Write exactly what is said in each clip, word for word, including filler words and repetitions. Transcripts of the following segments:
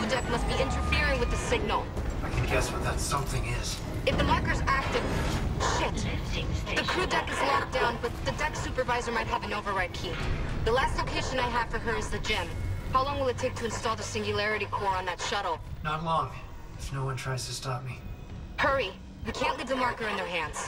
crew deck must be interfering with the signal. I can guess what that something is. If the marker's active... Shit. The crew deck is locked down, but the deck supervisor might have an override key. The last location I have for her is the gym. How long will it take to install the Singularity Core on that shuttle? Not long, if no one tries to stop me. Hurry. We can't leave the marker in their hands.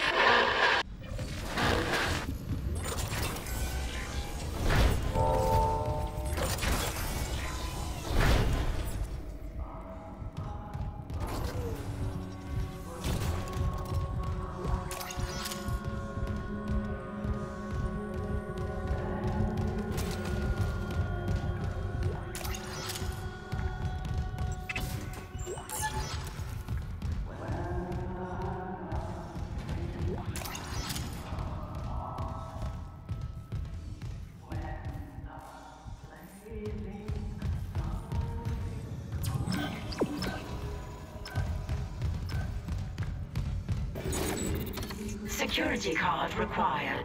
Security card required.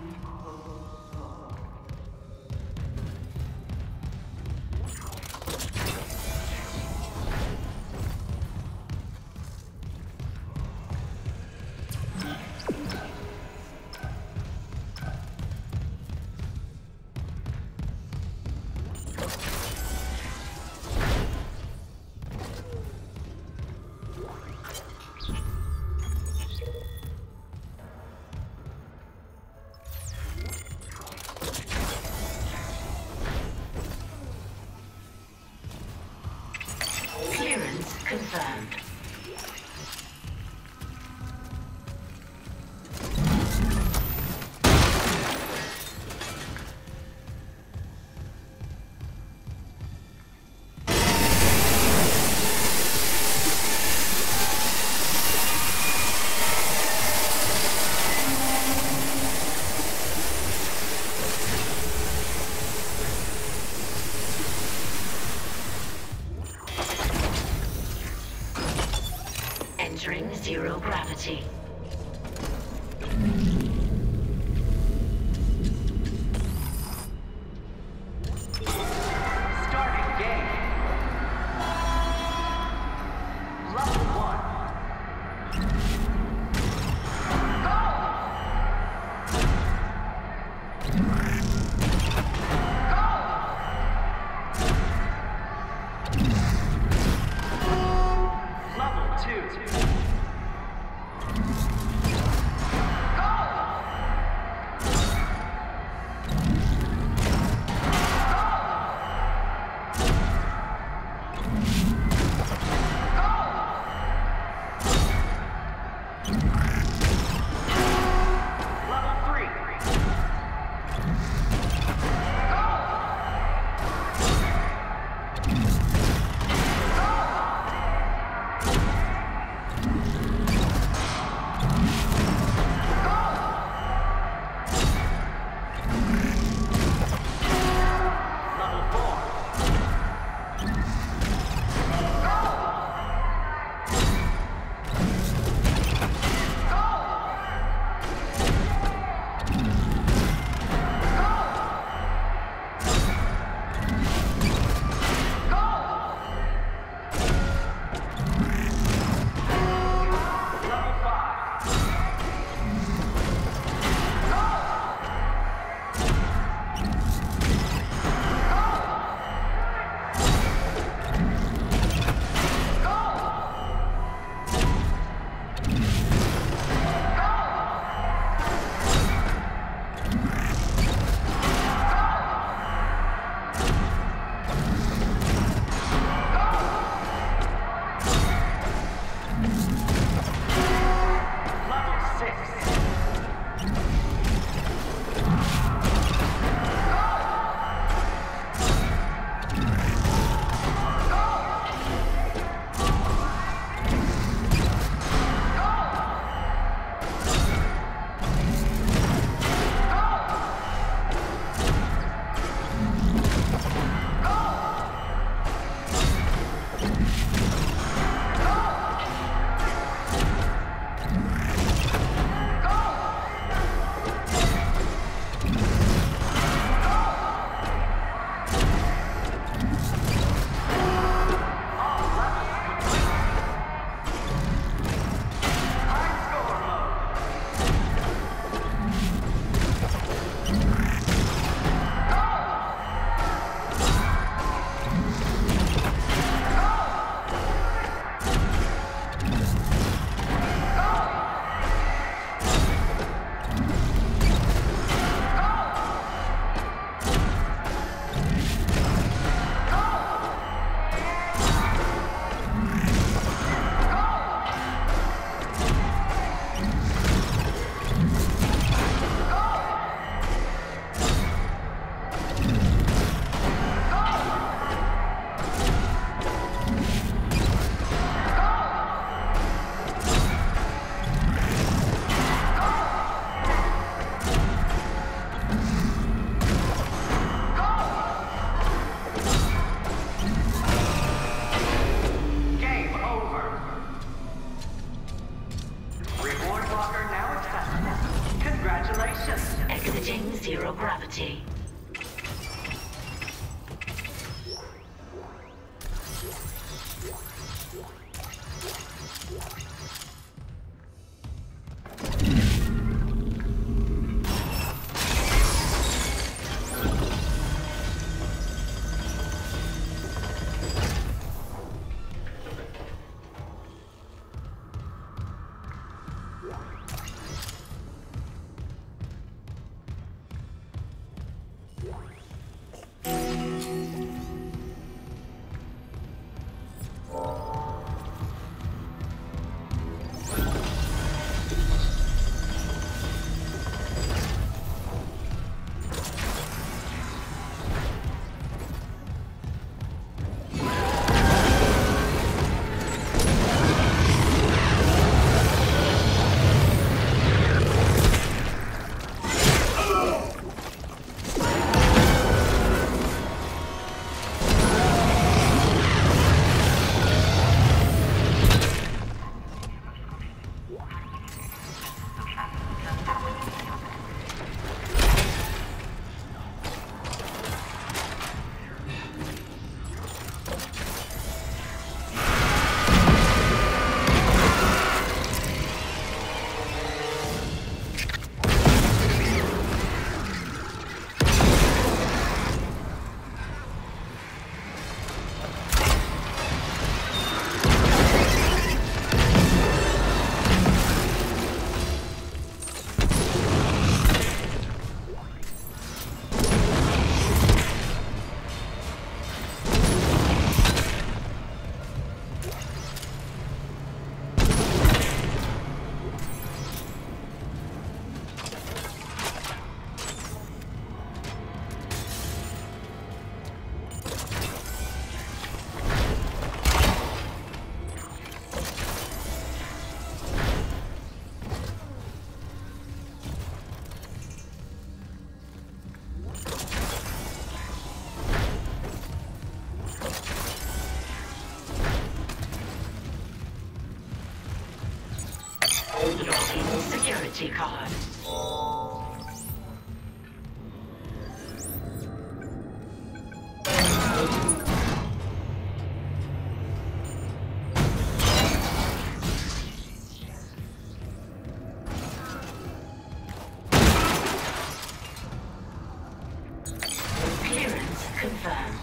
Confirmed. Entering zero gravity. Starting game. Level one. Login security card. Clearance confirmed.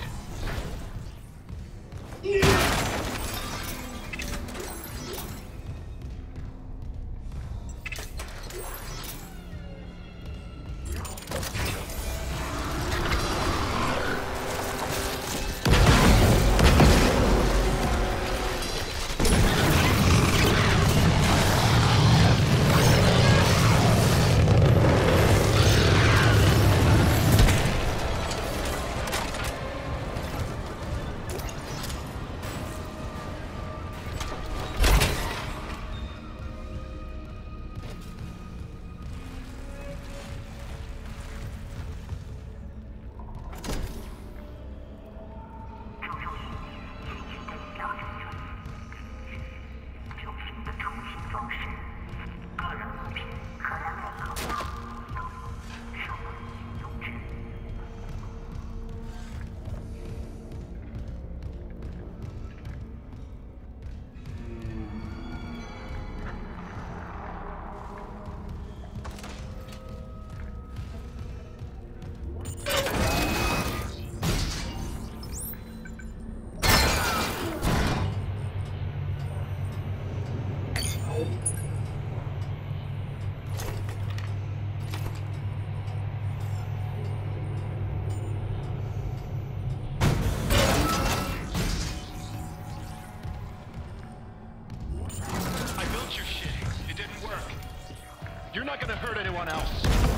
You're not gonna hurt anyone else.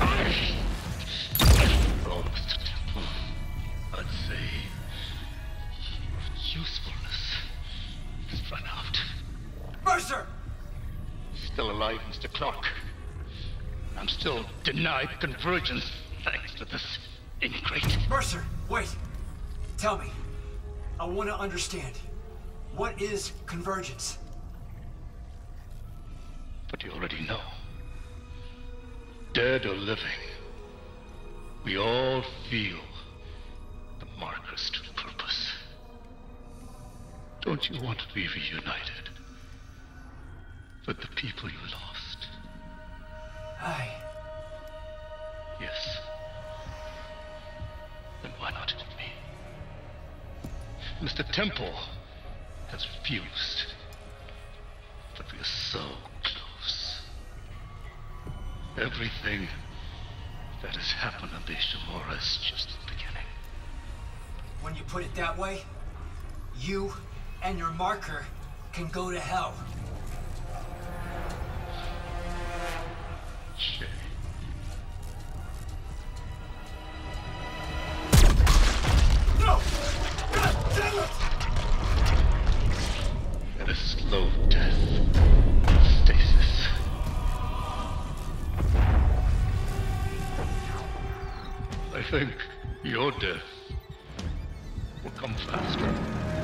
I'd say your usefulness has run out. Mercer! Still alive, Mister Clark. I'm still denied convergence thanks to this ingrate. Mercer, wait. Tell me. I want to understand. What is convergence? But you already know. Dead or living, we all feel the marker's true purpose. Don't you want to be reunited with the people you lost? I... Yes. Then why not with me? Mister Temple has refused. But we are so close. Everything that has happened on the Ishimura is just the beginning. When you put it that way, you and your marker can go to hell. Shay. No! God damn it! And a slow death. Stasis. I think your death will come faster.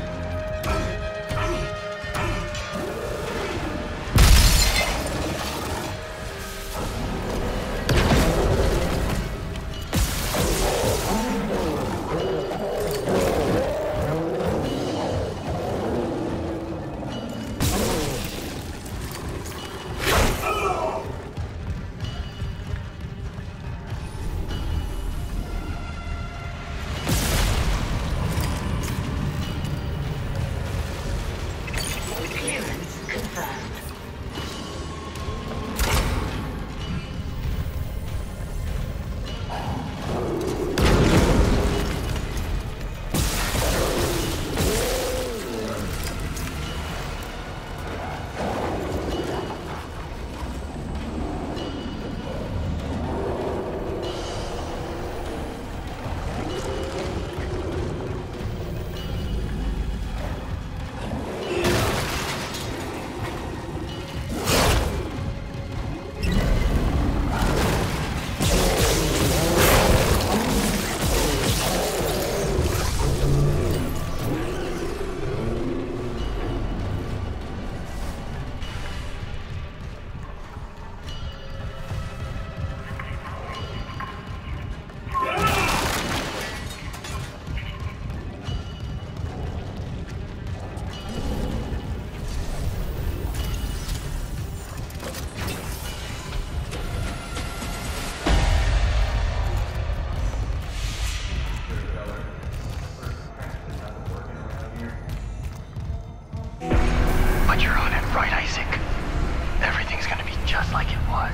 But you're on it, right, Isaac? Everything's gonna be just like it was.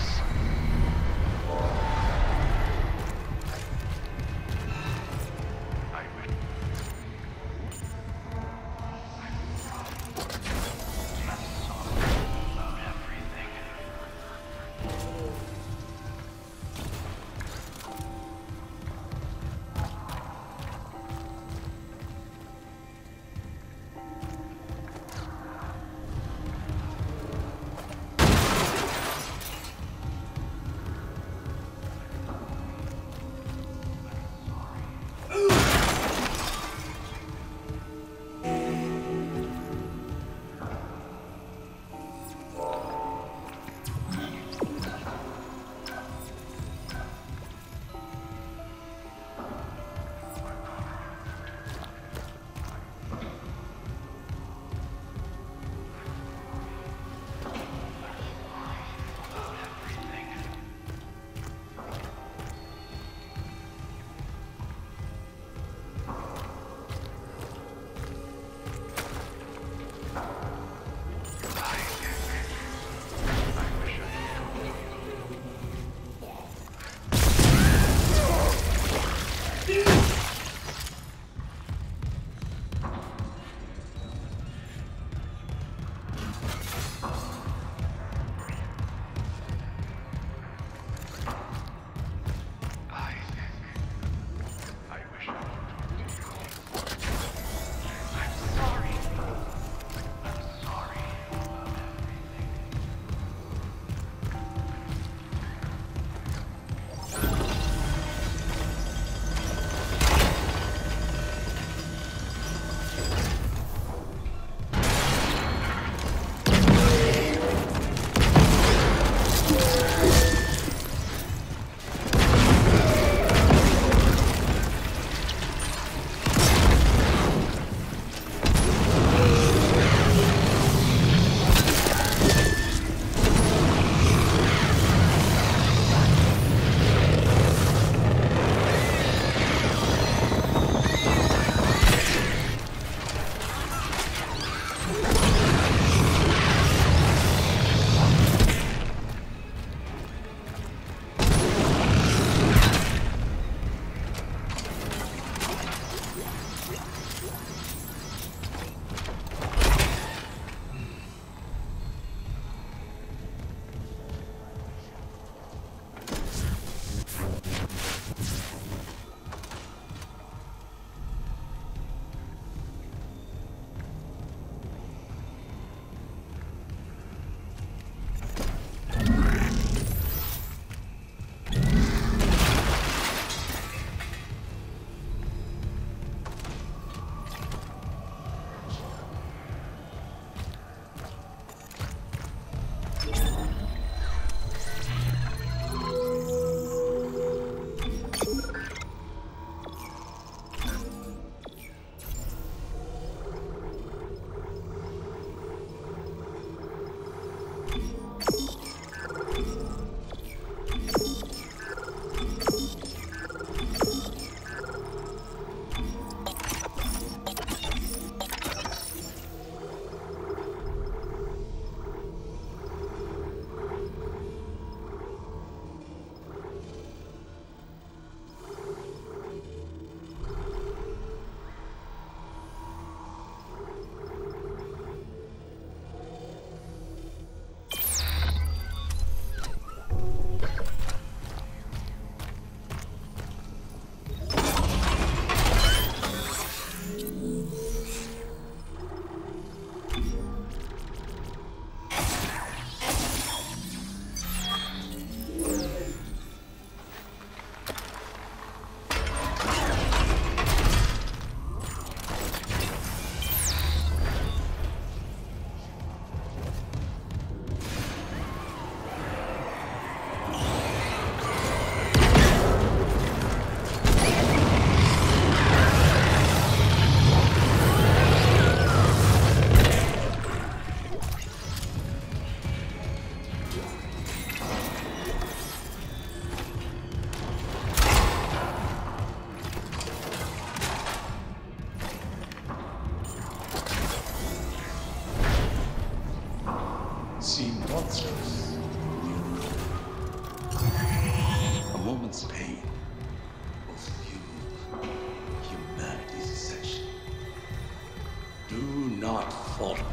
A moment's pain will fuel humanity's ascension. Do not falter.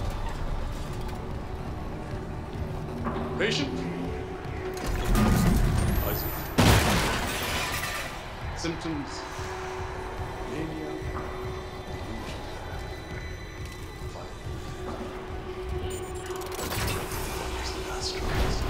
Patient. Isaac. Symptoms. Mania. Delusion. Violence. What is the last choice?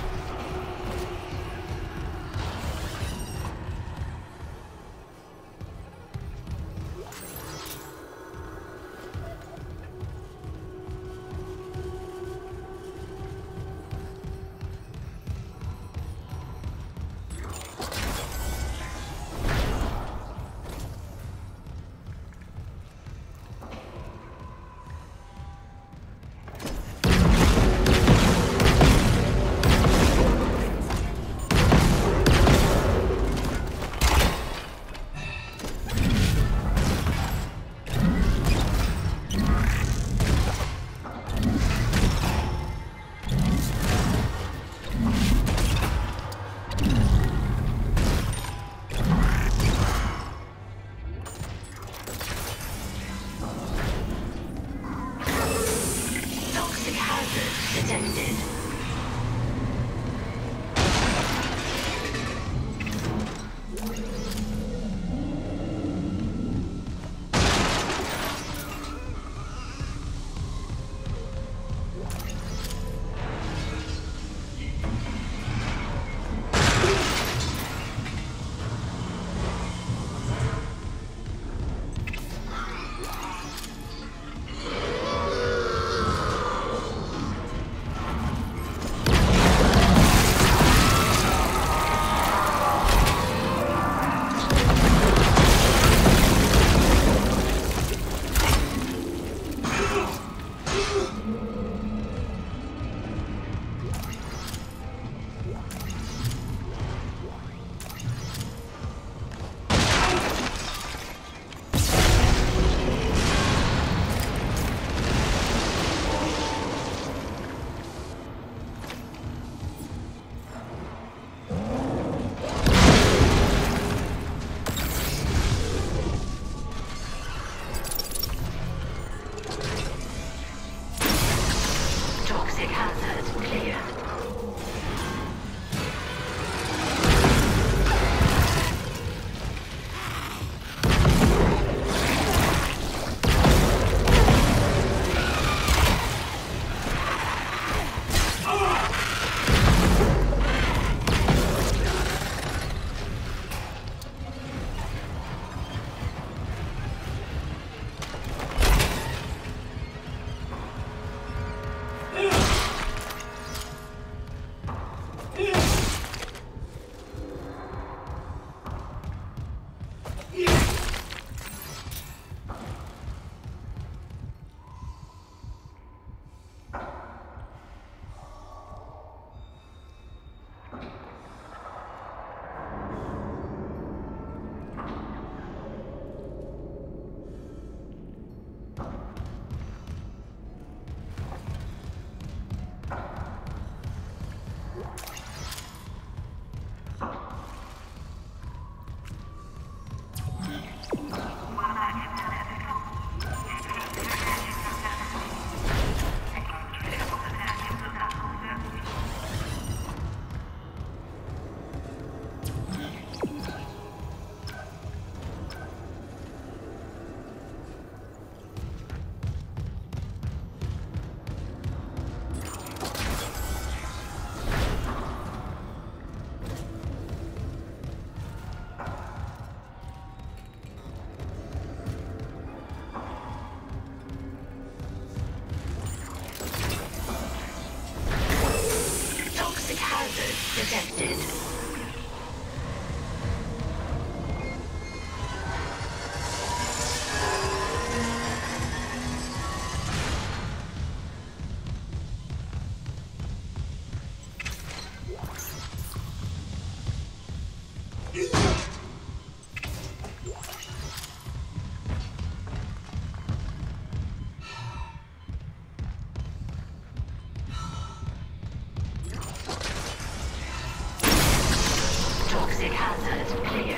detected. hazard clear.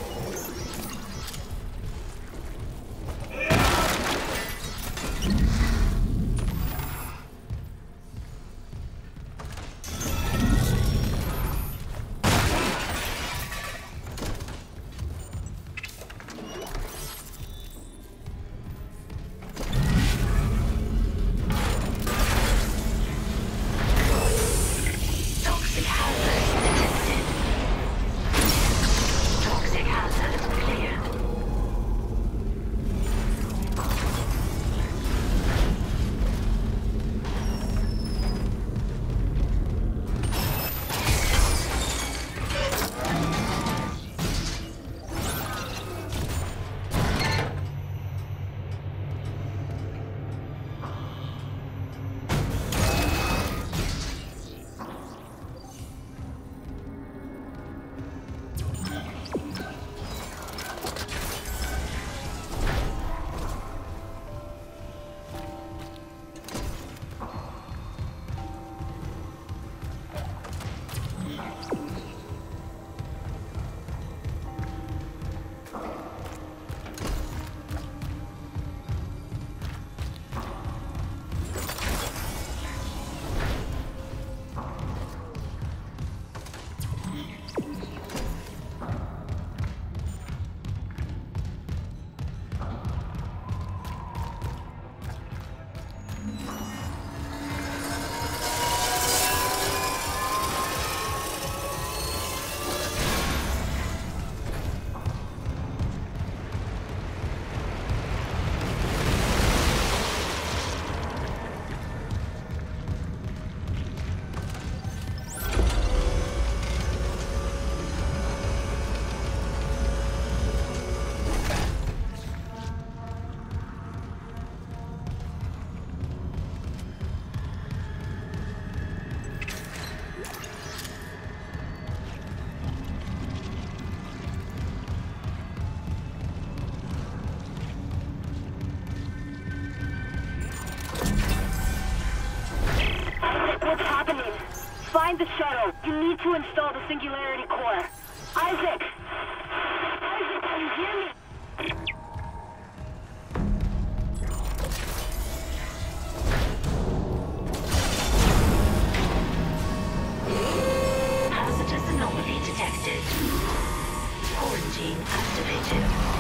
Toxic hazard detected. Toxic hazard clear. What's happening? Find the shuttle. You need to install the Singularity Core. Isaac! Isaac, can you hear me? Hazardous anomaly detected. Quarantine activated.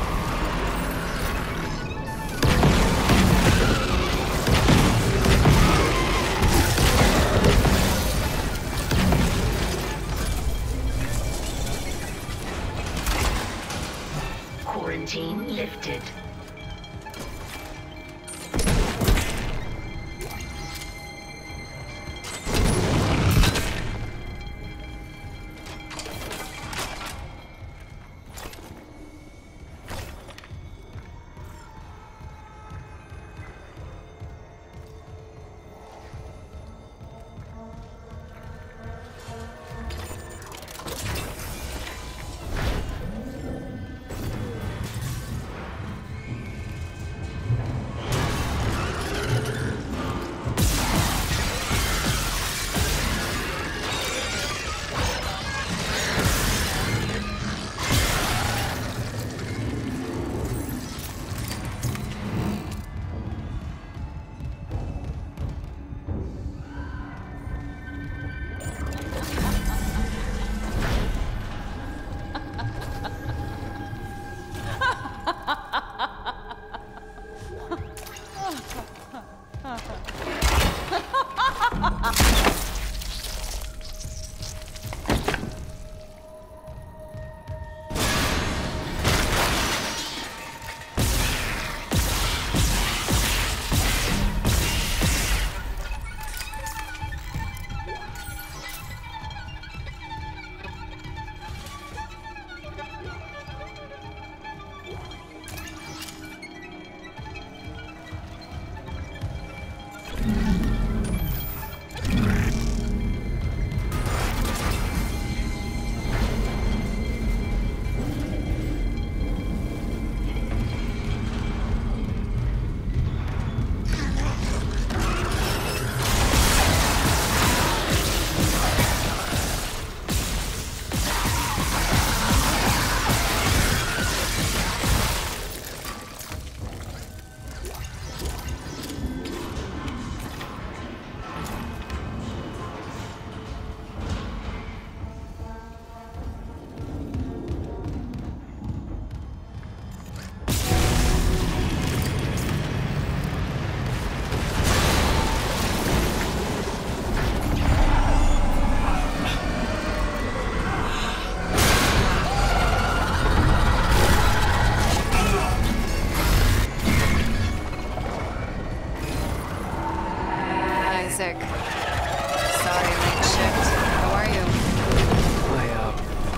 Isaac. Sorry, late shift. How are you? My, uh...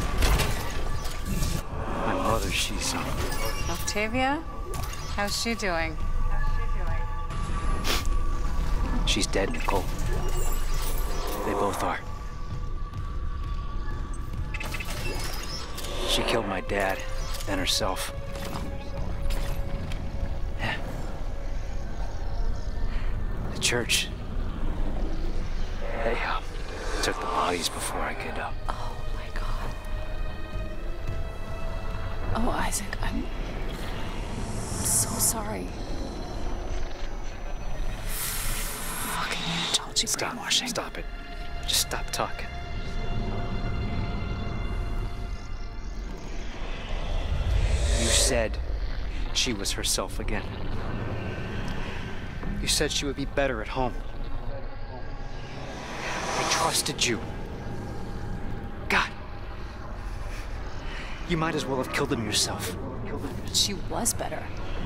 My mother, she's, uh... Octavia? How's she doing? She's dead, Nicole. They both are. She killed my dad, then herself. Yeah. The church. They, uh, took the bodies before I could, uh... Oh, my God. Oh, Isaac, I'm... I'm so sorry. Fucking Unitology Stop. brainwashing. Stop it. Just stop talking. You said she was herself again. You said she would be better at home. I trusted you. God. You might as well have killed him yourself. But she was better.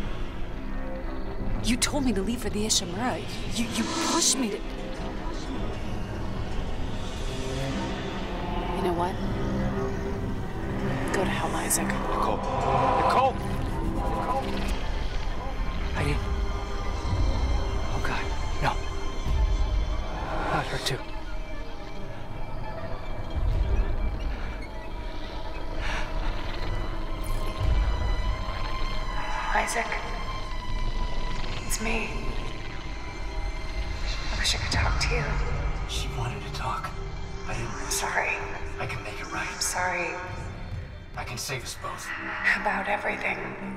You told me to leave for the Ishimura. You, you pushed me to... You know what? Go to hell, Isaac. Nicole. Nicole! Nicole! I didn't... Oh, God. No. Not her, too. Isaac. It's me. I wish I could talk to you. She wanted to talk. I didn't. I'm sorry. I can make it right. I'm sorry I can save us both. about everything.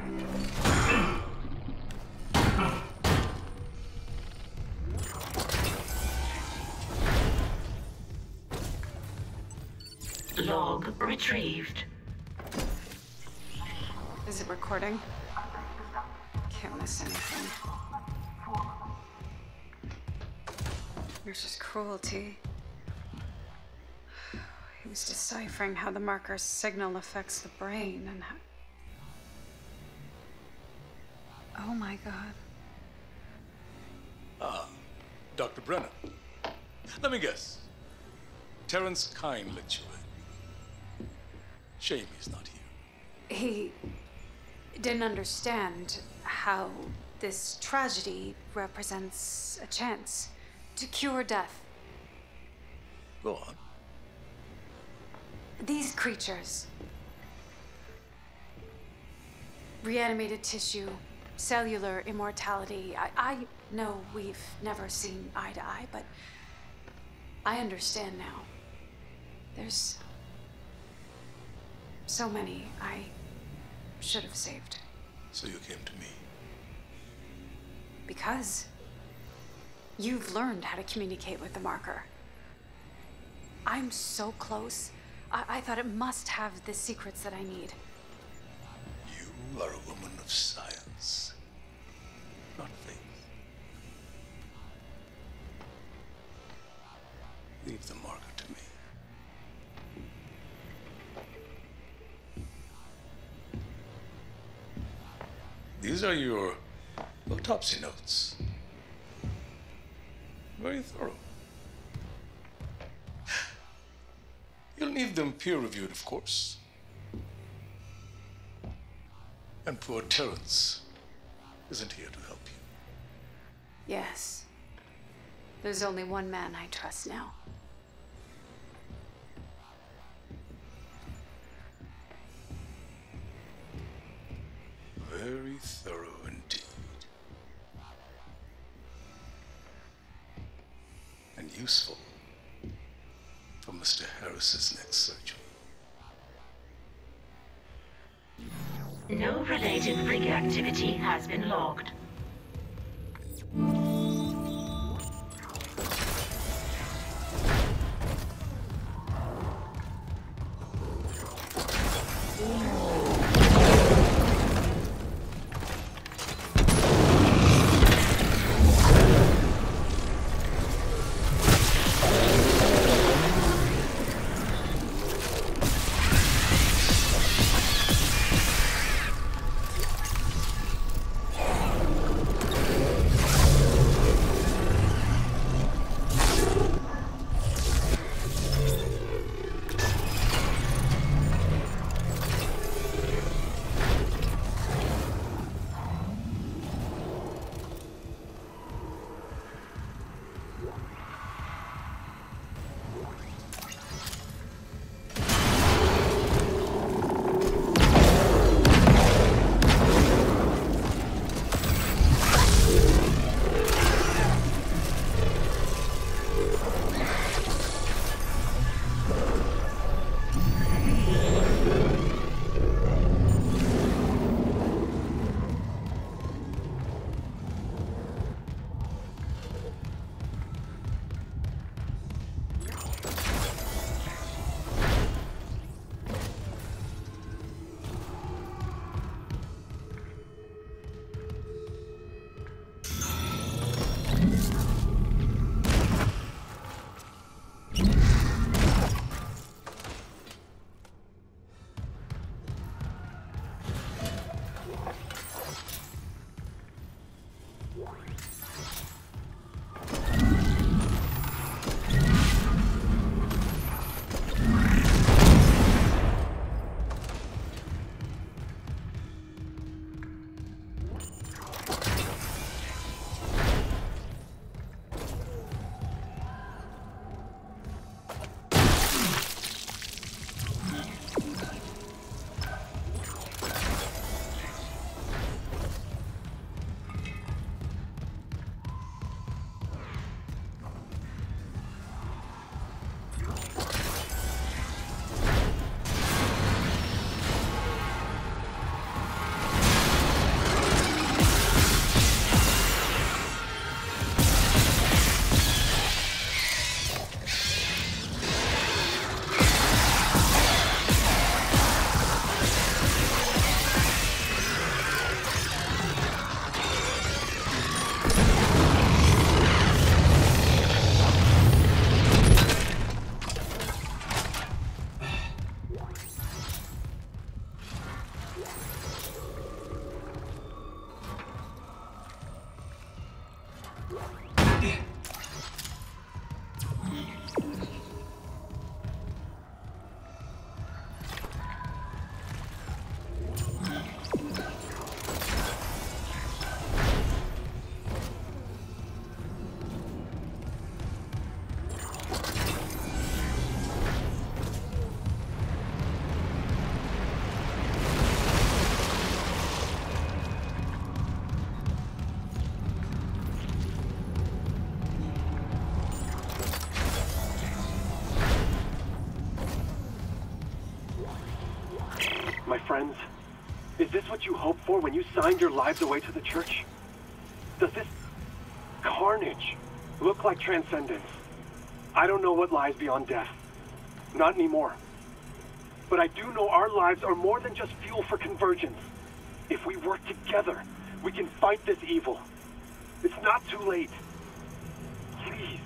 Log retrieved. Is it recording? Can't miss anything. There's just cruelty. He was deciphering how the marker's signal affects the brain and how... Oh my God. Ah, Doctor Brennan. Let me guess. Terrence Kyne let you in. Shame he's not here. He didn't understand how this tragedy represents a chance to cure death. Go on. These creatures, reanimated tissue, cellular immortality. I, I know we've never seen eye to eye, but I understand now. There's so many I should have saved. So you came to me? Because you've learned how to communicate with the marker. I'm so close. I, I thought it must have the secrets that I need. You are a woman of science, not faith. Leave the marker to me. These are your autopsy notes. Very thorough. You'll need them peer-reviewed, of course. And poor Terrence isn't here to help you. Yes. There's only one man I trust now. Very thorough indeed. And useful for Mister Harris's next surgery. No related rig activity has been logged. Is this what you hoped for when you signed your lives away to the church? Does this carnage look like transcendence? I don't know what lies beyond death. Not anymore. But I do know our lives are more than just fuel for convergence. If we work together, we can fight this evil. It's not too late. Please.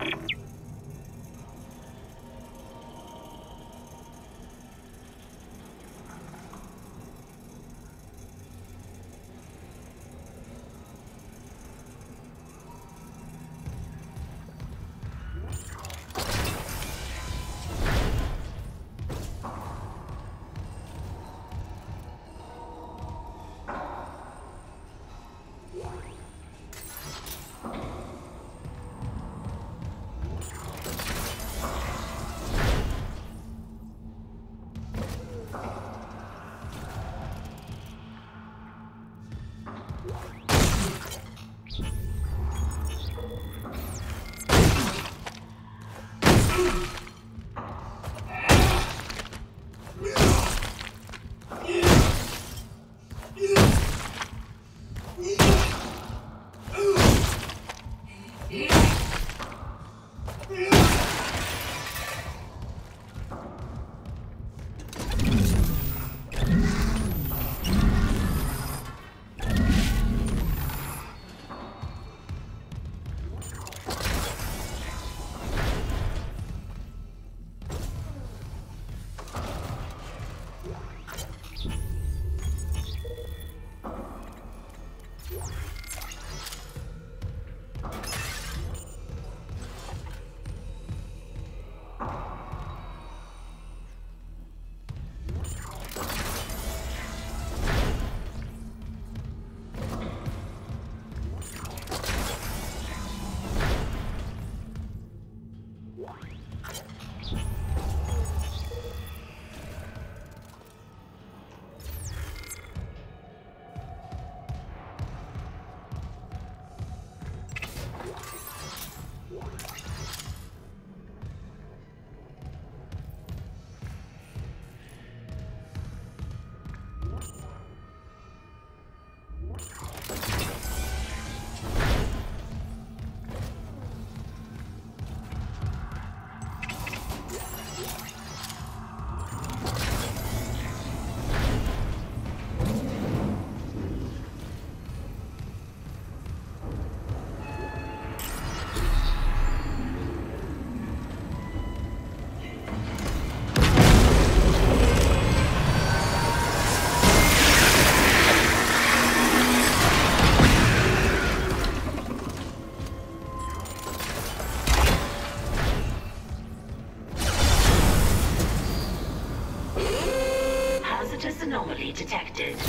Anomaly detected.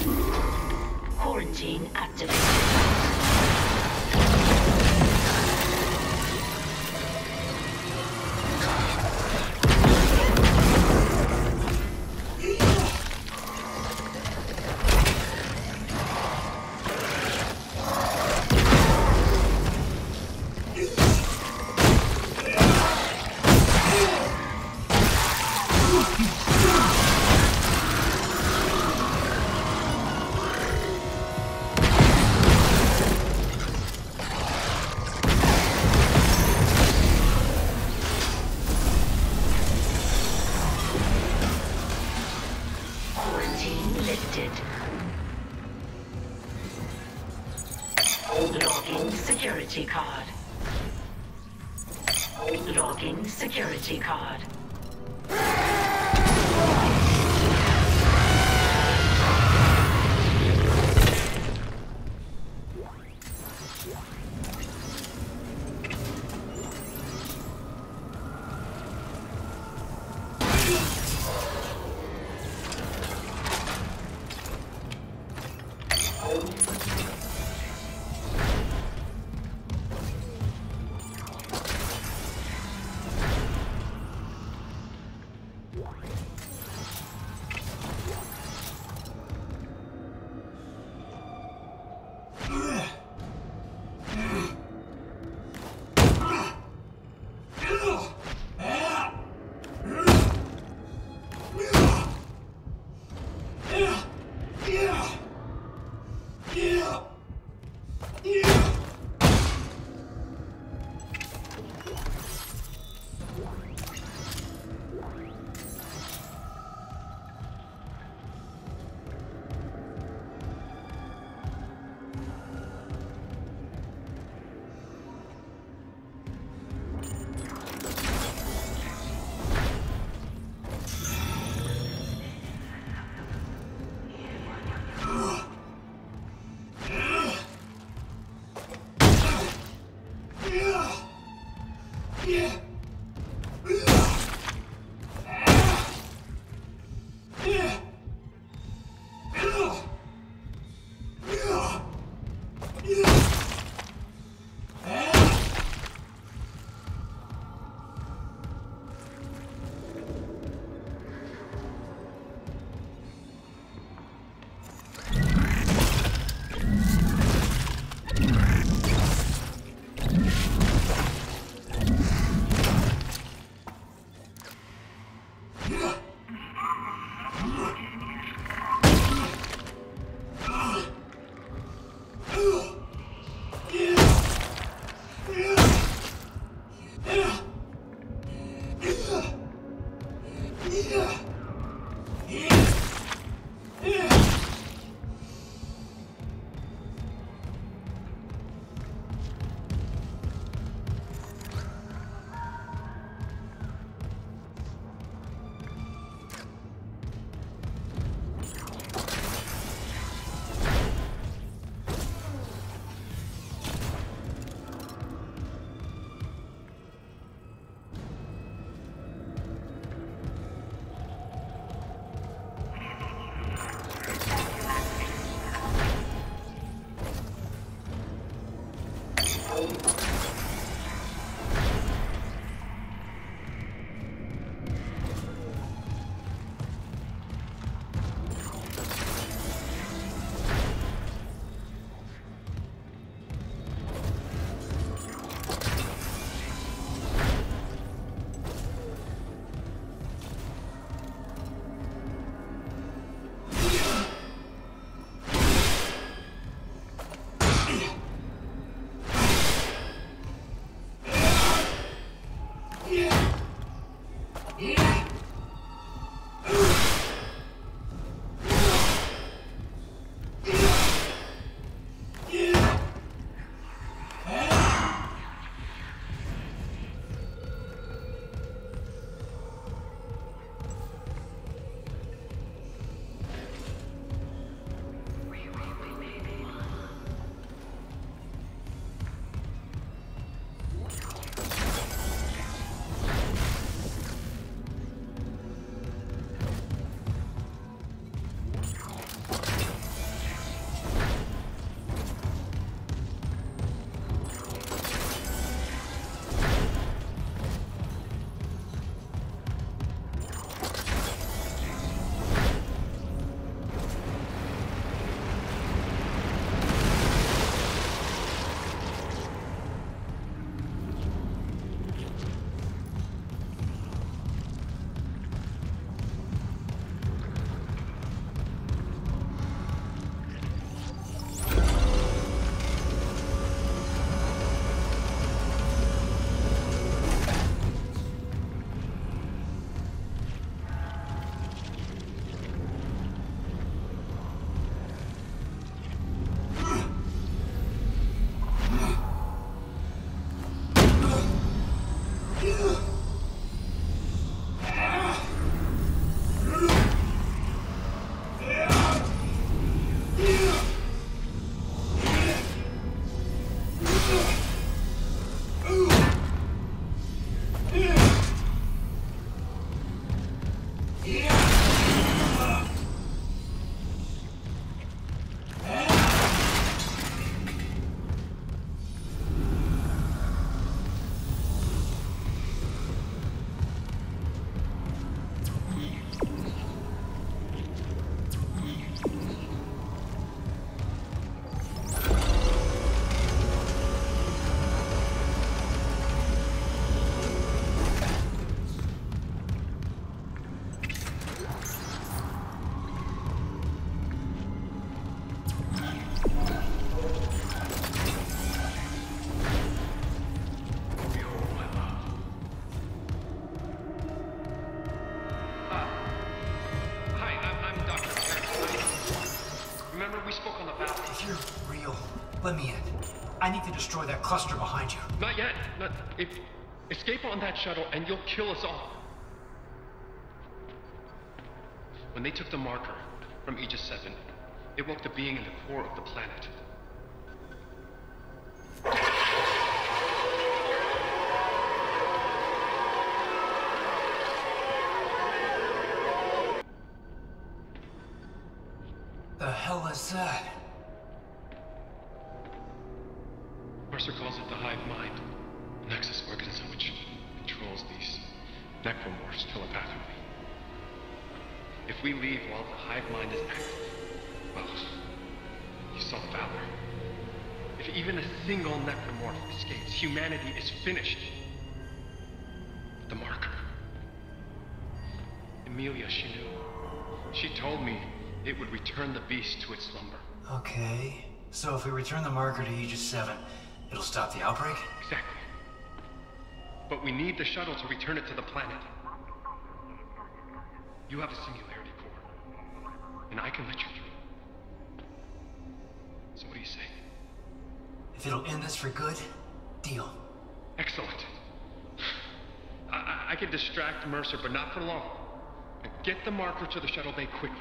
Quarantine activated. Logging security card. Logging security card. Yeah! Let me in. I need to destroy that cluster behind you. Not yet. Not, if, escape on that shuttle and you'll kill us all. When they took the marker from Aegis seven, it woke the being in the core of the planet. hell is that? Mercer calls it the hive mind, a nexus organism which controls these necromorphs telepathically. If we leave while the hive mind is active, well, you saw Valor. If even a single necromorph escapes, humanity is finished. The marker. Emilia, she knew. She told me it would return the beast to its slumber. Okay, so if we return the marker to Aegis seven, it'll stop the outbreak? Exactly. But we need the shuttle to return it to the planet. You have a singularity core, and I can let you through. So what do you say? If it'll end this for good, deal. Excellent. I, I, I can distract Mercer, but not for long. And get the marker to the shuttle bay quickly.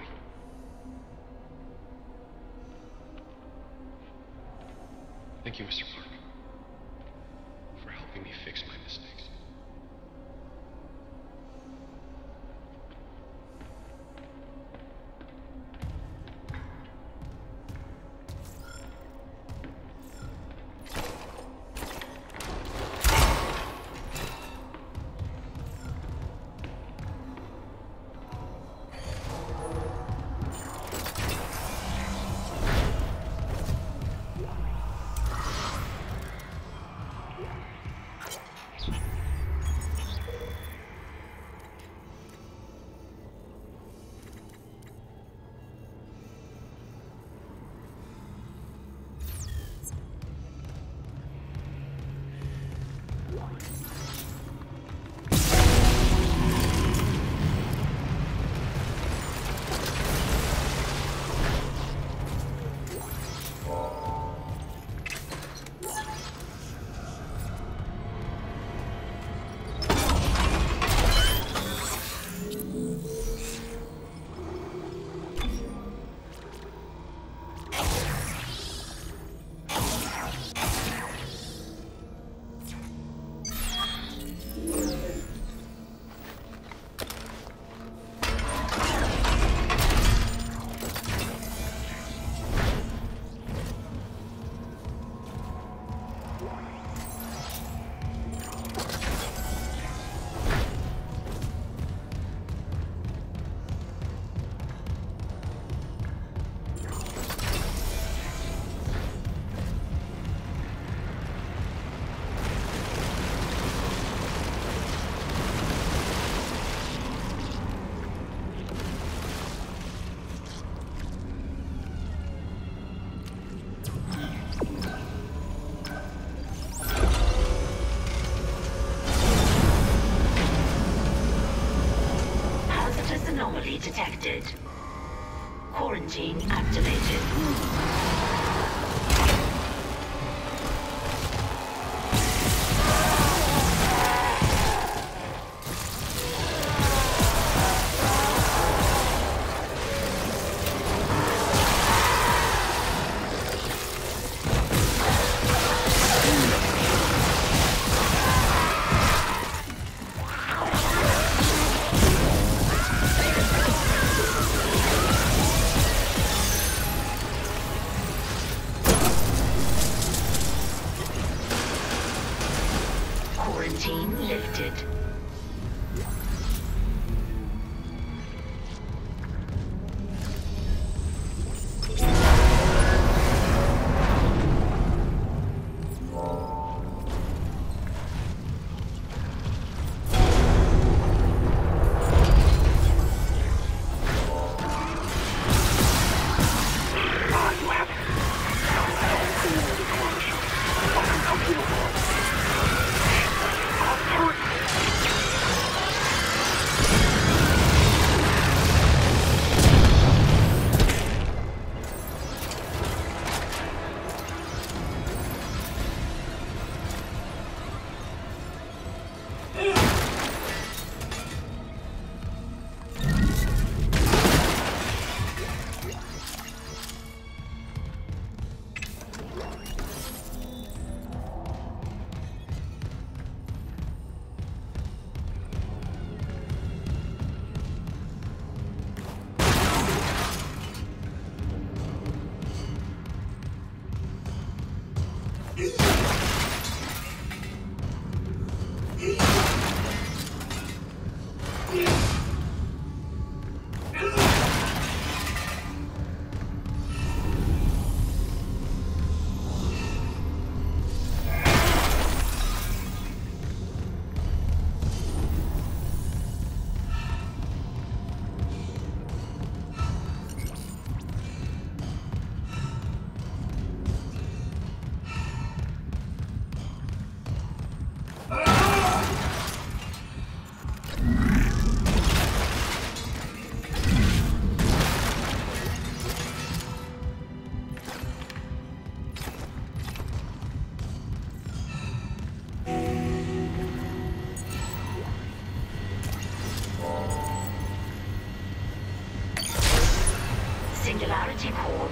Thank you, Mister Park, for helping me fix my mistakes. Anomaly detected. Quarantine activated.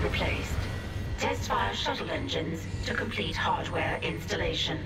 replaced. Test fire shuttle engines to complete hardware installation.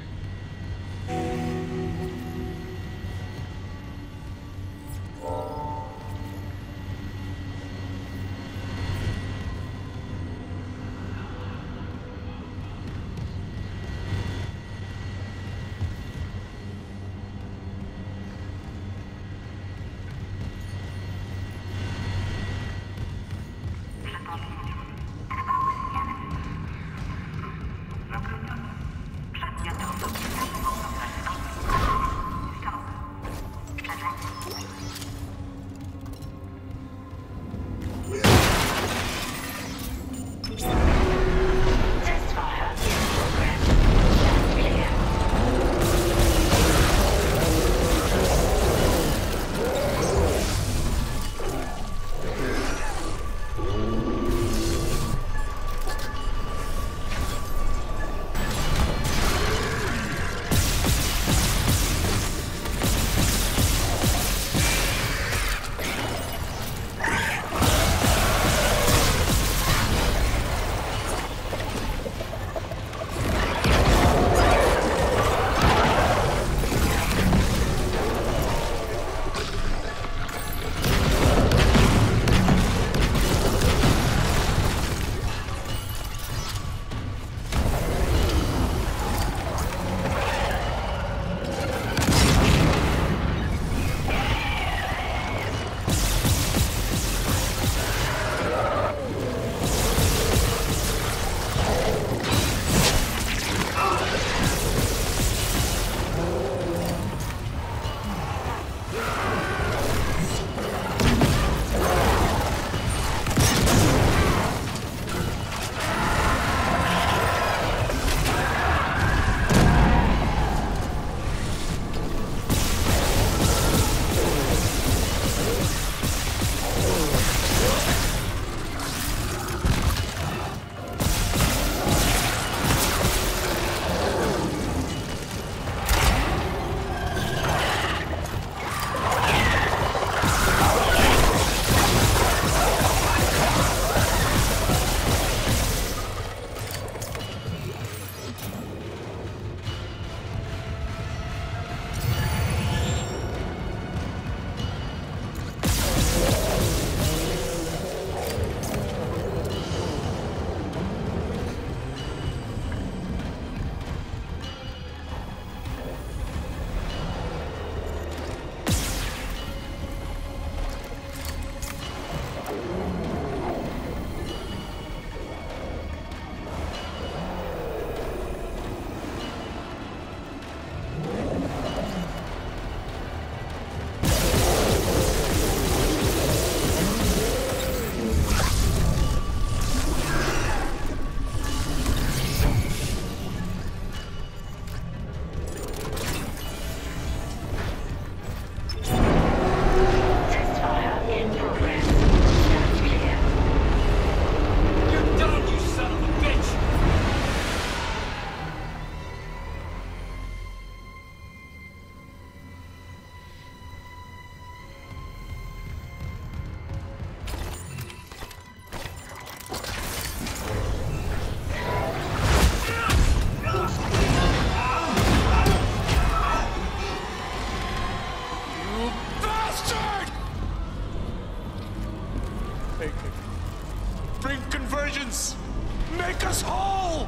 Make us whole!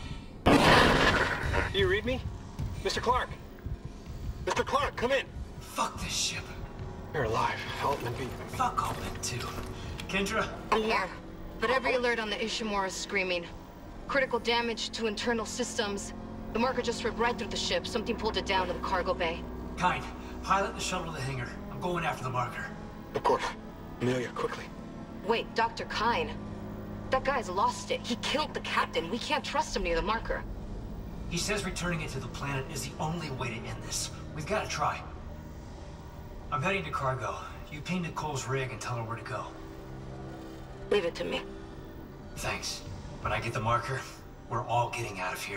Do you read me? Mister Clark! Mister Clark, come in! Fuck this ship. You're alive. Altman beat me. Fuck Altman, too. Kendra? I'm here. But every alert on the Ishimura is screaming. Critical damage to internal systems. The marker just ripped right through the ship. Something pulled it down to the cargo bay. Kind, pilot the shuttle to the hangar. I'm going after the marker. Of course. Amelia, quickly. Wait, Doctor Kyne. That guy's lost it. He killed the captain. We can't trust him near the marker. He says returning it to the planet is the only way to end this. We've got to try. I'm heading to cargo. You ping Nicole's rig and tell her where to go. Leave it to me. Thanks. When I get the marker, we're all getting out of here.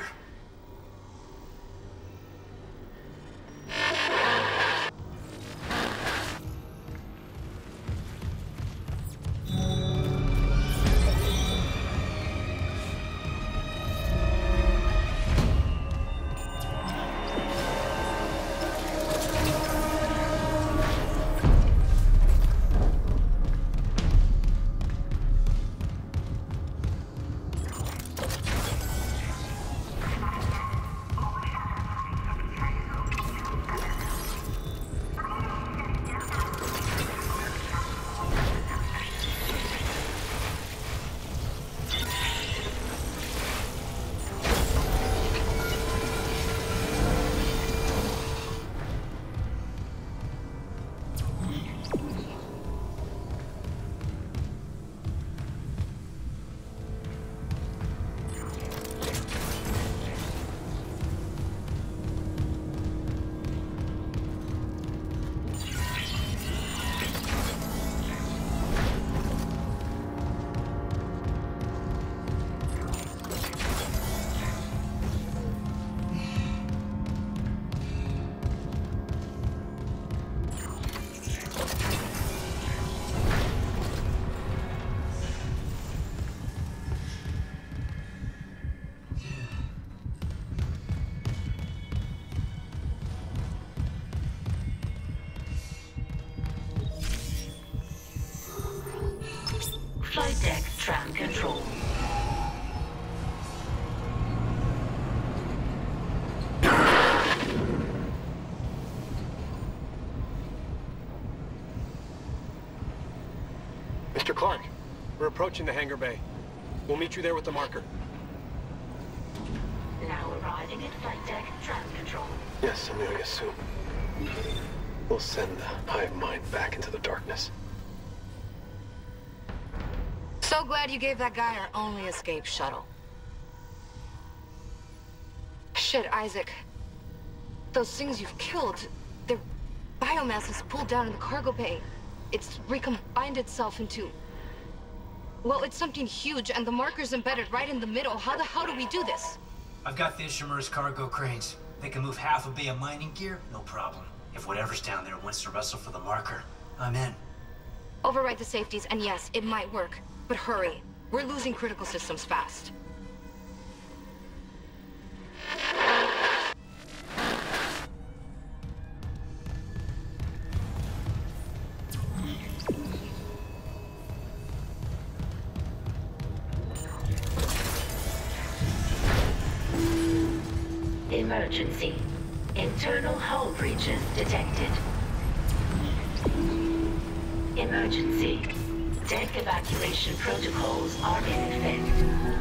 Flight deck tram control. Mister Clark, we're approaching the hangar bay. We'll meet you there with the marker. Now arriving at flight deck tram control. Yes, Amelia, soon. We'll send the hive mind back into the darkness. So glad you gave that guy our only escape shuttle. Shit, Isaac. Those things you've killed, their biomass is pulled down in the cargo bay. It's recombined itself into... Well, it's something huge, and the marker's embedded right in the middle. How the hell do we do this? I've got the Ishimura's cargo cranes. They can move half a bay of mining gear, no problem. If whatever's down there wants to wrestle for the marker, I'm in. Override the safeties, and yes, it might work. But hurry. We're losing critical systems fast. Emergency. Internal hull breaches detected. Emergency. Deck evacuation protocols are in effect.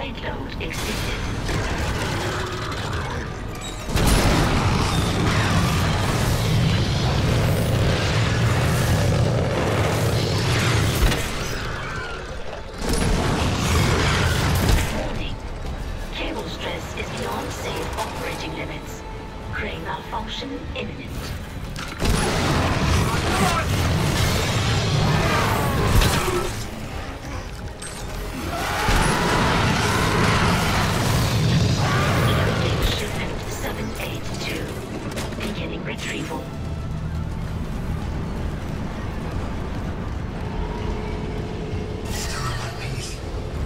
Payload exceeded. Warning. Cable stress is beyond safe operating limits. Crane malfunction imminent. Retrieval. Still in one piece.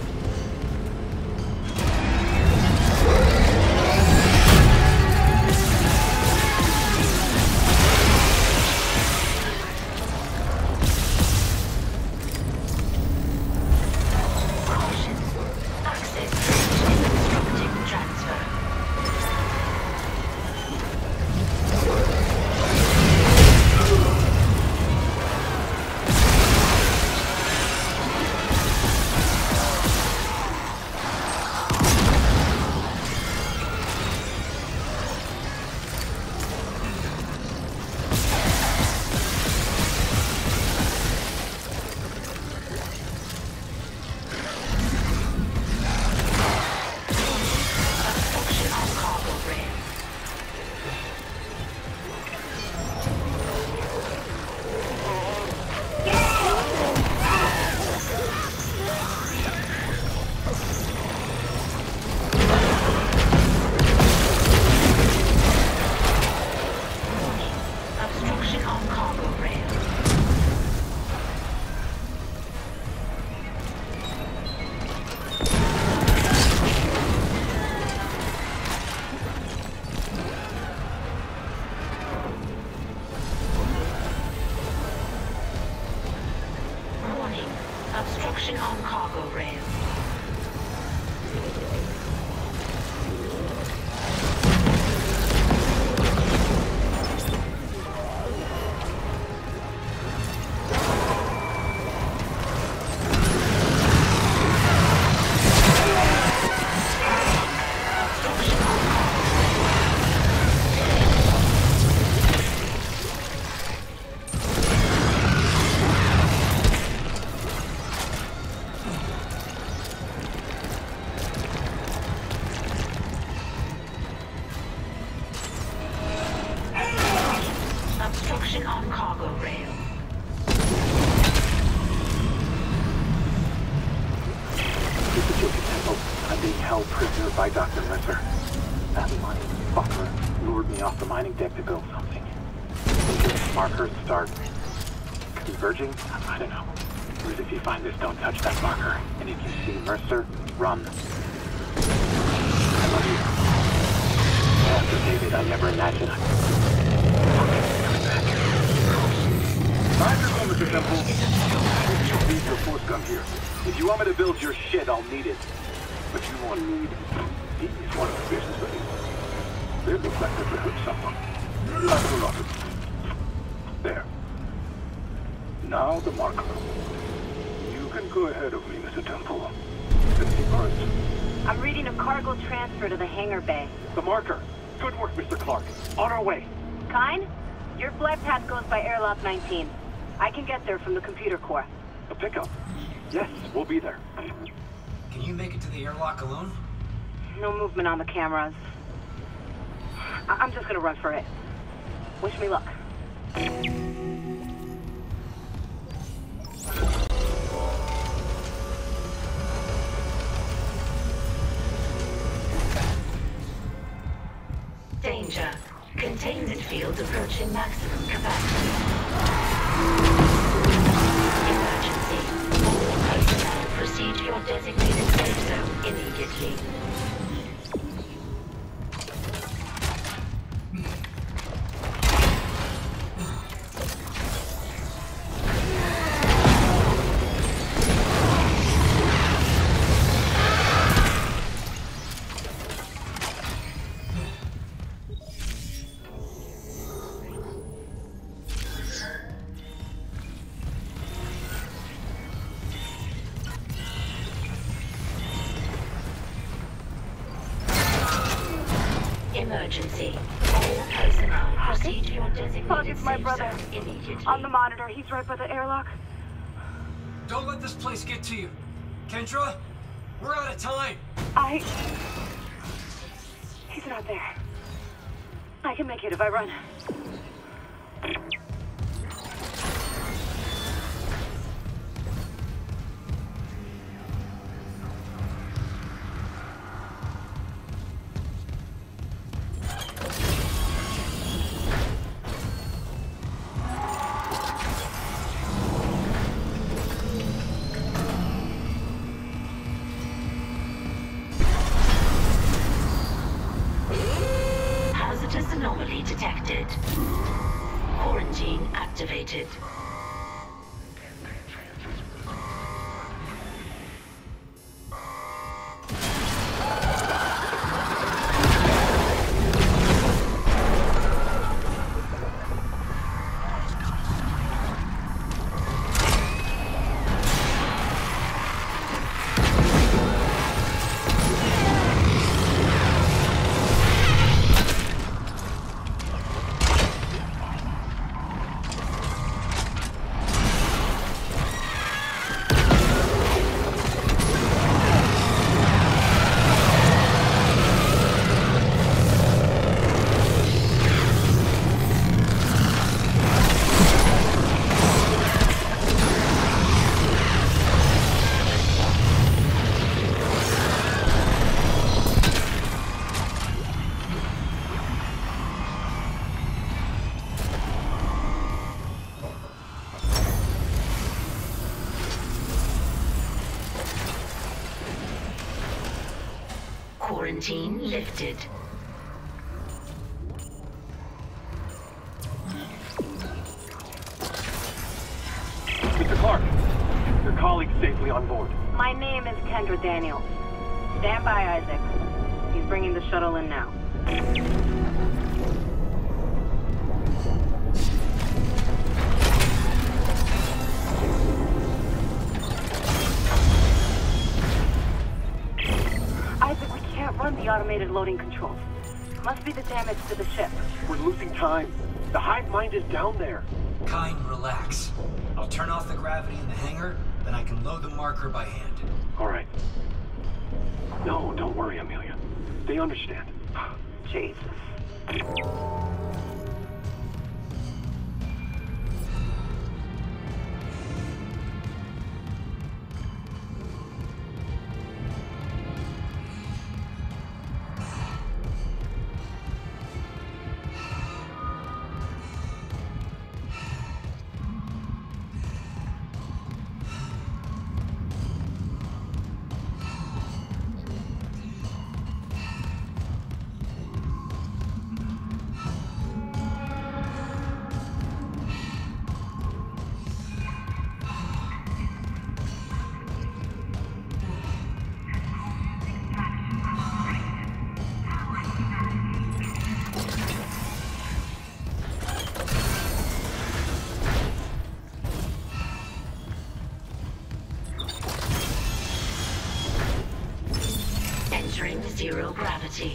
Caution. Access bridge is obstructing transfer. Obstruction on cargo rail. Obstruction on cargo rail. This is Joker Temple. I'm being held prisoner by Doctor Mercer. That mining fucker lured me off the mining deck to build something. If markers start converging, I don't know. Whereas if you find this, don't touch that marker. And if you see Mercer, run. I love you. After David, I never imagined I Time to go, Mister Temple. You'll need your force gun here. If you want me to build your shit, I'll need it. But you won't need... He's one of the business buddies. They look like they could hurt someone. That's a rocket. There. Now the marker. You can go ahead of me, Mister Temple. fifty parts. I'm reading a cargo transfer to the hangar bay. The marker. Good work, Mister Clark. On our way. Kine, your flight path goes by airlock nineteen. I can get there from the computer core. A pickup? Yes, we'll be there. Can you make it to the airlock alone? No movement on the cameras. I I'm just gonna run for it. Wish me luck. Danger. Containment field approaching maximum capacity. Emergency. All personnel proceed to your designated safe zone immediately. emergency. All personnel proceed to your designated Hawk, it's my safe brother. zone immediately. On the monitor, he's right by the airlock. Don't let this place get to you. Kendra, we're out of time. I... He's not there. I can make it if I run. Anomaly detected. Quarantine activated. Quarantine lifted. Mister Clark, your colleague's safely on board. My name is Kendra Daniels. Stand by, Isaac. He's bringing the shuttle in now. Isaac, we can't run the automated loading controls. Must be the damage to the ship. We're losing time. The hive mind is down there. Kind, relax. I'll turn off the gravity in the hangar, then I can load the marker by hand. All right. No, don't worry, Amelia. They understand. Jesus. Entering zero gravity.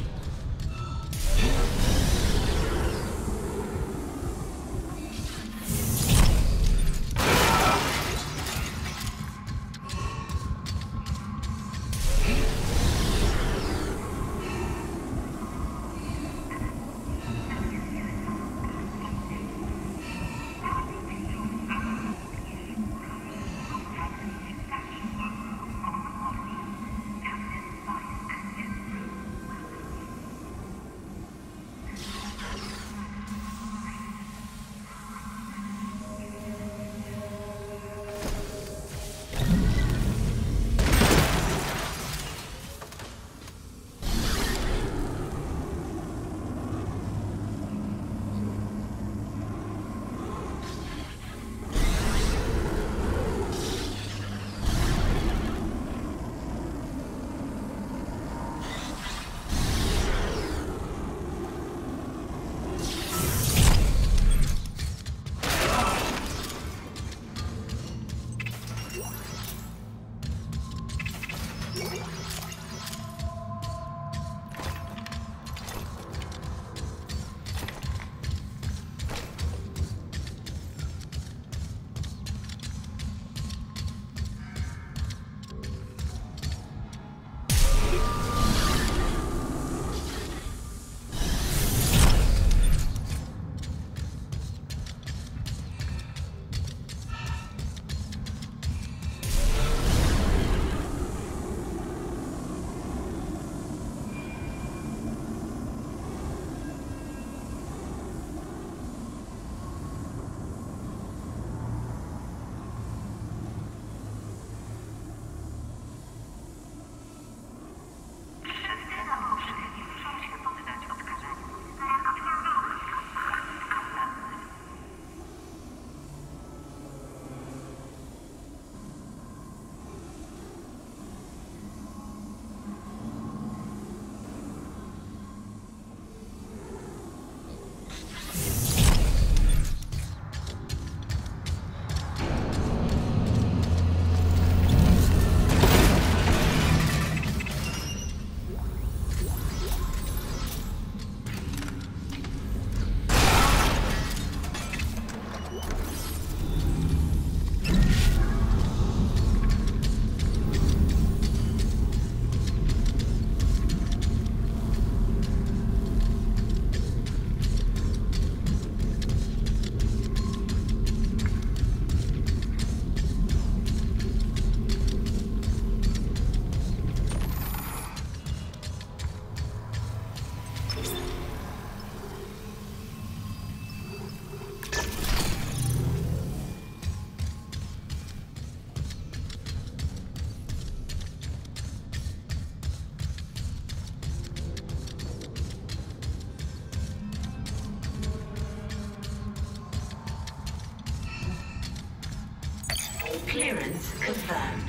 Clearance confirmed.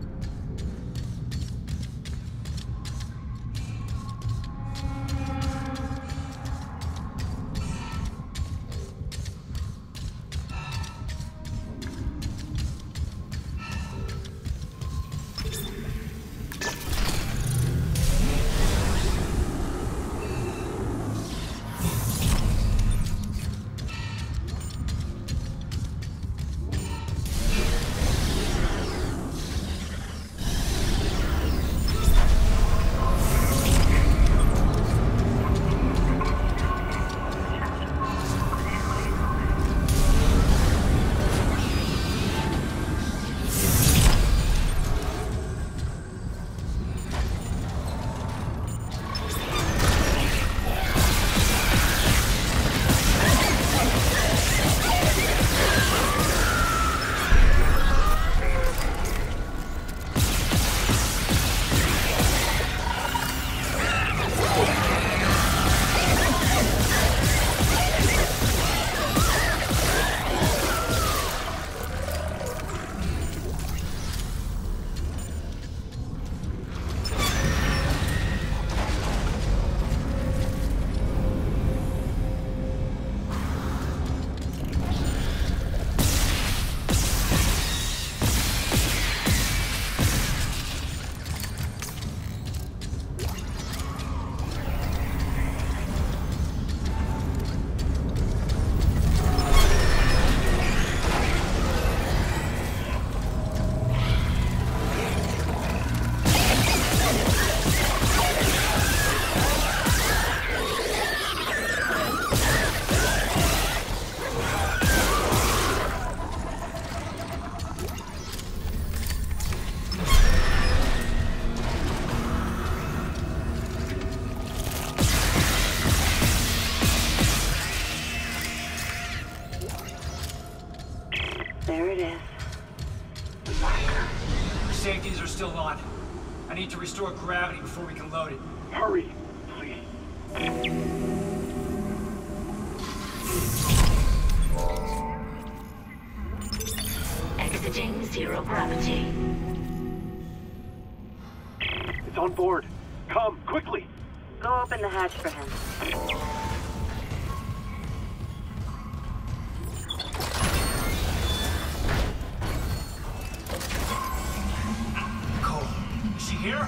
There it is. Safeties are still on. I need to restore gravity before we can load it. Hurry, please. Exiting zero gravity. It's on board. Come, quickly. Go open the hatch for him. Cole, is she here?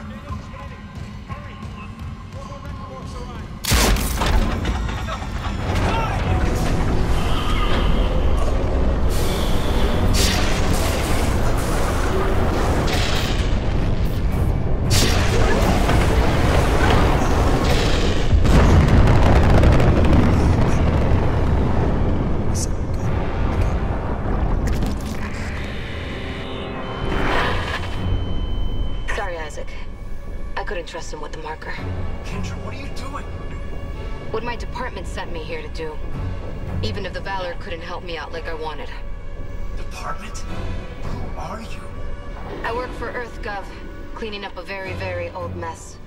Trust him with the marker. Kendra, what are you doing? What my department sent me here to do. Even if the Valor couldn't help me out like I wanted. Department? Who are you? I work for EarthGov, cleaning up a very, very old mess.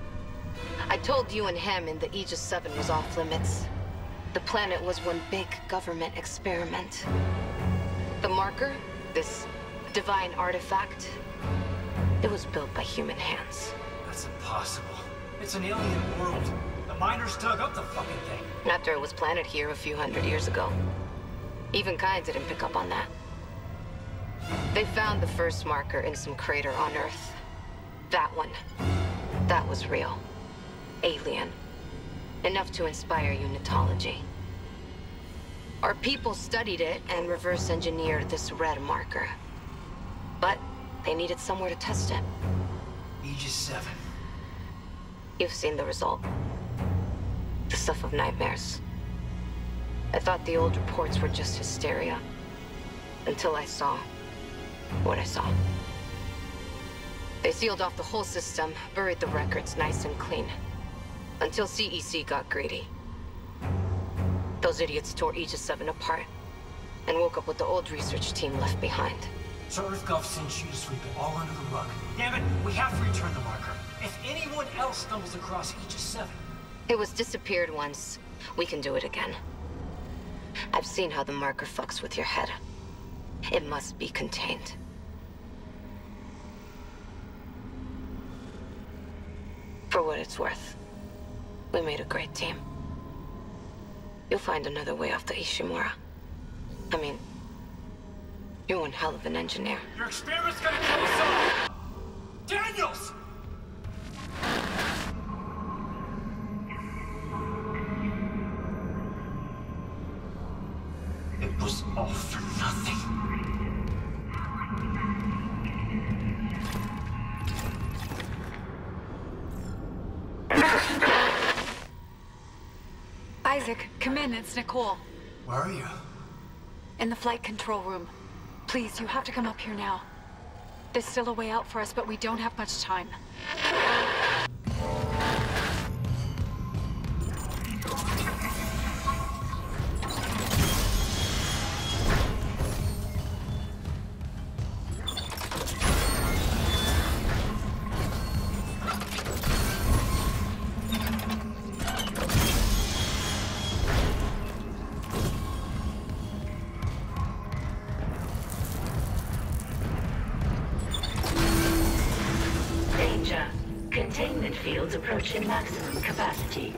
I told you and Hammond that Aegis seven was off limits. The planet was one big government experiment. The marker, this divine artifact, it was built by human hands. That's impossible. It's an alien world. The miners dug up the fucking thing. After it was planted here a few hundred years ago. Even Kine didn't pick up on that. They found the first marker in some crater on Earth. That one. That was real. Alien. Enough to inspire unitology. Our people studied it and reverse engineered this red marker. But they needed somewhere to test it. Aegis seven. You've seen the result. The stuff of nightmares. I thought the old reports were just hysteria. Until I saw what I saw. They sealed off the whole system, buried the records nice and clean. Until C E C got greedy. Those idiots tore Aegis seven apart, and woke up with the old research team left behind. So EarthGov sent you to sweep it all under the rug. Damn it, we have to return the marker. If anyone else stumbles across Aegis seven... It was disappeared once. We can do it again. I've seen how the marker fucks with your head. It must be contained. For what it's worth, we made a great team. You'll find another way off the Ishimura. I mean, you're one hell of an engineer. Your experiment's gonna kill us all! Daniels! It was all for nothing. Isaac, come in. It's Nicole. Where are you? In the flight control room. Please, you have to come up here now. There's still a way out for us, but we don't have much time. Containment fields approaching maximum capacity.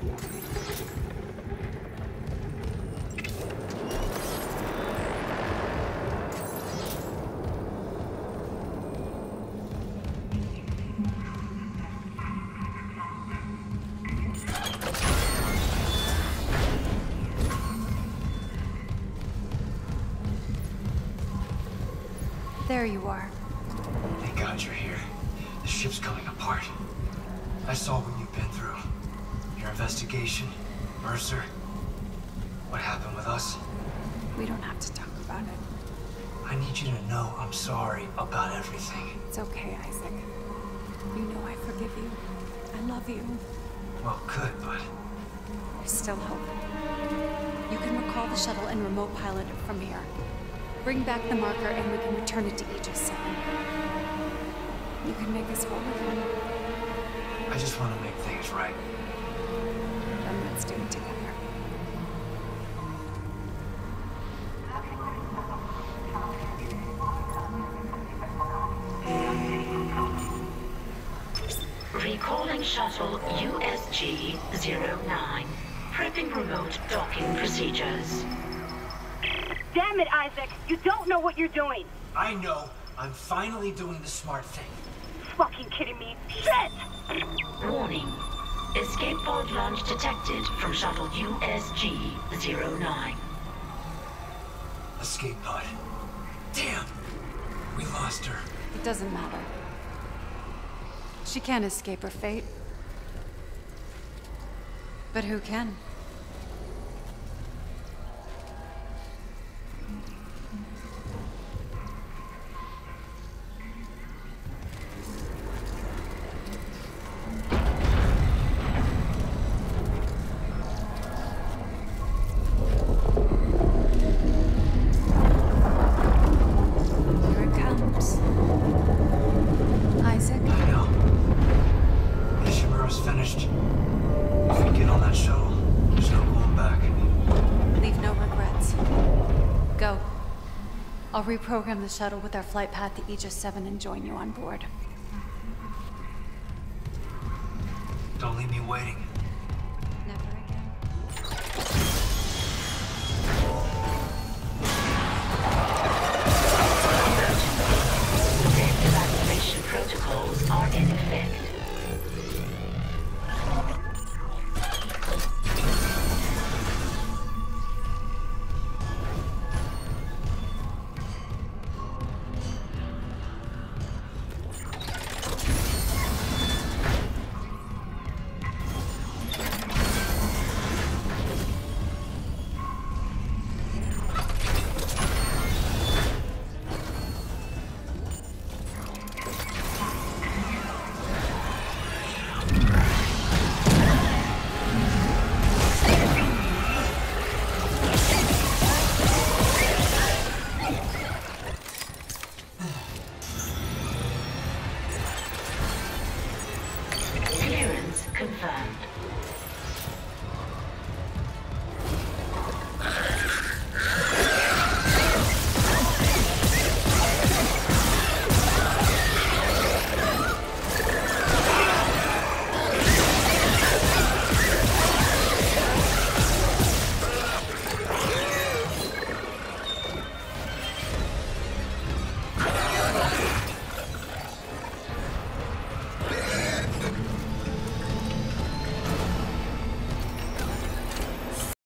There you are. Thank God you're here. The ship's coming apart. I saw what you've been through. Your investigation, Mercer. What happened with us? We don't have to talk about it. I need you to know I'm sorry about everything. It's okay, Isaac. You know I forgive you. I love you. Well, good, but... There's still hope. You can recall the shuttle and remote pilot it from here. Bring back the marker and we can return it to Aegis seven. You can make us whole again. I just want to make things right. Then let's do it together. Recalling shuttle U S G zero nine. Prepping remote docking procedures. Damn it, Isaac! You don't know what you're doing! I know. I'm finally doing the smart thing. Fucking kidding me? Shit! Warning. Escape pod launch detected from shuttle U S G zero nine. Escape pod. Damn! We lost her. It doesn't matter. She can't escape her fate. But who can? I'll reprogram the shuttle with our flight path to Aegis seven and join you on board. Don't leave me waiting.